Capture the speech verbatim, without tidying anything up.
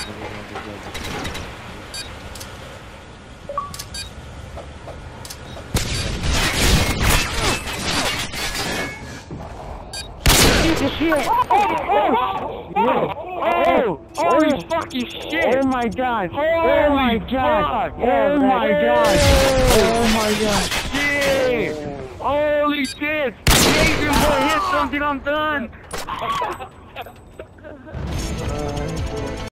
Shit! Oh! Oh! Oh! Holy fucking shit! Oh my god! Oh my god! Oh my god! Oh my god! Shit! Holy shit! Jason, boy, hit something, I'm done!